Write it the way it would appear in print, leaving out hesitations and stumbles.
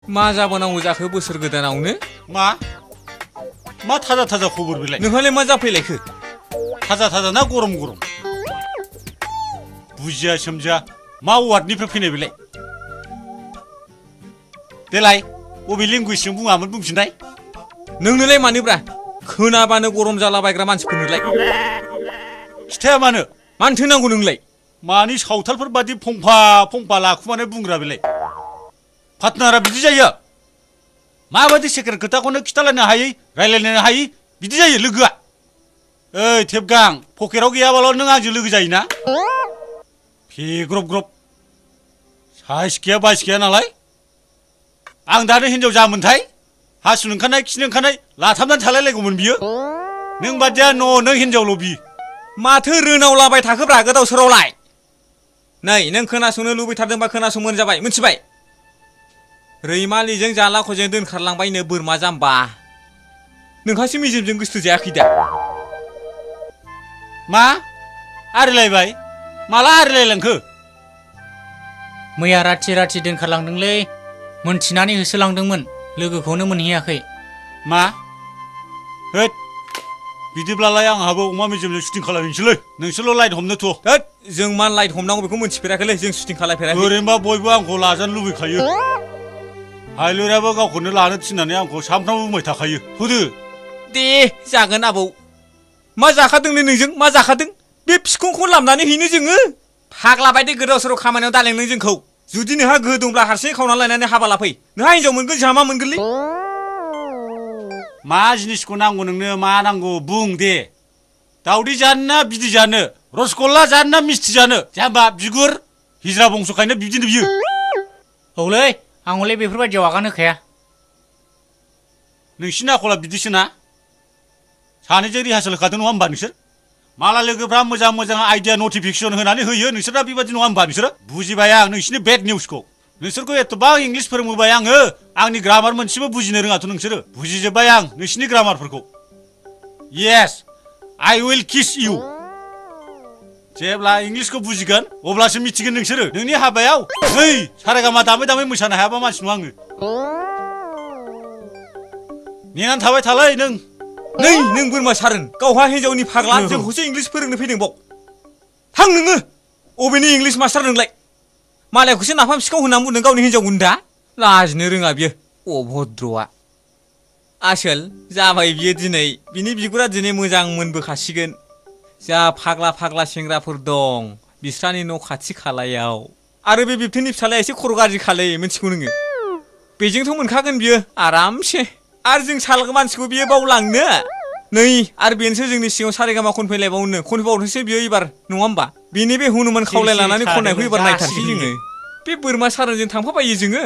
मा जाबावनांगौ जाखो बोसोर गोदानावनो? मा थाजा थाजा खबर बेलाय? नोंहालाय मा जाफैलायखो? थाजा थाजा ना गरम गरम? बुजिया सोमजिया मा वार्डनिफ्राय फैनाय बेलाय? देलाय बबे लेंगुवेजजों बुङामोन बुंफिननाय? नोंनोलाय मानोब्रा? खोनाबानो गरम जालाबायग्रा मानसिफोरनोलाय। खिथाया मानो? मानोथो नांगौ नोंलाय? मानि सावथालफोर बादि फंफा फंफा लाखुमानाय बुंग्रा बेलाय? पार्टनारा बिदि जायो? माबादि सेकेन्ड खोथाखौनो खिथालायनो हायै रायलायनो हायै बिदि जायो लोगोआ? ओइ थेबगां पकेटाव गैयाबाल' नों आंजों लोगो जायोना? फेग्रब ग्रब साइस गैया बाइस गैया नालाय? आं दानो हिनजाव जामोनथाय हासुनो ओंखारनाय खिनो ओंखारनाय लाथाबनानै थालायलायगौमोन बियो। नों बादिया नों हिनजावल' बि। माथो रोनावलाबाय थाखोब्रा गोदाव सोरावलाय? नै नों खोनासंनो लुबैथारदोंबा खोनासंबानो जाबाय, मिथिबाय? रैमालिजों जालाख'जों दोनखारलांबायनो बोरमा जाम्बा। नोंहासो मेजेमजों गोसथो जायाखै दा? मा? आरिलायबाय? माला आरिलायलांखो? मैया राथि दोनखारलांदोंलै। मोनथिनानै होसोलांदोंमोन, लोगोखौनो मोनहैयाखै। मा? होद बिदिब्लालाय आंहाबो अमा मेजेमजों शुटिं खालामहैनोसैलै। नोंसोरल' लाइट हमनो थ'। होद जों मा लाइट हमनांगौ बेखौ मिथिफेराखैलै, जों शुटिं खालामफेराखै। ओरैनोबा बयबो आंखौ लाजानो लुबैखायो। हायलुराबो गावखौनो लानो थिननानै आंखौ सामफ्रामबो बुंबाय थाखायो। होदो। दे जागोन आबौ। मा जाखादोंलै नोंजों? मा जाखादों? बे फिखुंखौ लामनानै हैनो जोङो? फाग्ला बायदि गोदाव सोराव खामानियाव दालें नों जोंखौ। जुदि नोंहा गोहो दंब्ला हारसिङै खावनानै लायनानै हाबा लाफै। नोंहा हिनजाव मोनगोन, जोंहा मा मोनगोनलै? मा जिनिसखौ नांगौ नोंनो? मा नांगौ बुं दे। दाउदै जानो ना बिदै जानो? रसगल्ला जानो ना मिस्थि जानो? जाम्बा बिगुर हिजरा बंस'खायनो बिदिनो बियो। औलै आं हले बेफोरबायदियाव आगान होखाया। नोंसिनि आखला बिदिसो ना? सानैजों रिहार्सेल होखादों नङा होमबा नोंसोर? माला लोगोफ्रा मोजां मोजां आइडिया नटिफिकेसन होनानै होयो, नोंसोरना बेबादि नङा होमबा नोंसोरो? बुजिबाय आं नोंसिनि बेड निउसखौ। नोंसोरखौ एथ'बां इंलिस फोरोंबोबाय आङो, आंनि ग्रामार मोनसेबो बुजिनो रोङाथ' नोंसोरो। बुजिजोब्बाय आं नोंसिनि ग्रामारफोरखौ। Yes I will kiss you. जेब्ला इंलिसखौ बुजिगोन अब्लासो मिथिगोन नोंसोरो। नोंनि हाबायाव नै सारेगामा दामै दामै मोसानो हायाबा मानसि नङा आङो। नेनानै थाबाय थालाय नों। नै नों बोरमा सारोन, गावहा हिनजावनि फाग्ला जोंखौसो इंलिस फोरोंनो फैदों बाव। थां नोङो। अबेनि इंलिस मास्टार नोंलाय? मालायखौसो नाफाम सिखाव होननानै बुंदों गावनि हिनजाव गुन्दा। लाजिनो रोङा बियो अभद्रआ। आसोल जाबाय बियो दिनै, बिनि बिगुरा दिनै मोजां मोनबोखासिगोन। जा फाग्ला फाग्ला सेंग्राफोर दं बिस्रानि न' खाथि खालायाव। आरो बे बिबथैनि फिसालाया एसे खर' गाज्रि खालै, मिथिगौ नोङो? बेजोंथ' मोनखागोन बियो आरामसे। आरो जों सालग मानसिखौ बियो बावलांनो? नै आरो बेनोसो जोंनि सिगाङाव सारेगामा खनफैबावनोसो बियो एबार, नङा होमबा? बेनि बे हनुमान खावलाय लानानै खननायखौ एबार नायथारसै जोङो। बे बोरमा सारोनजों थांफाबायो जोङो।